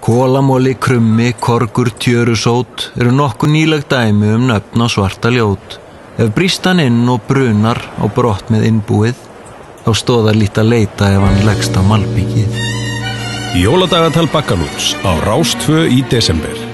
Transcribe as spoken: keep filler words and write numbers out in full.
Kólamóli, krummi, korgur, tjörusót eru nokkuð nýleg dæmi um nöfn á svarta ljót. Ef brýst hann inn og brunar á brott með innbúið, þá stóðar lít að leita ef hann leggst á malbikið. Jóladagatal Baggalúts á Rás tvö í desember.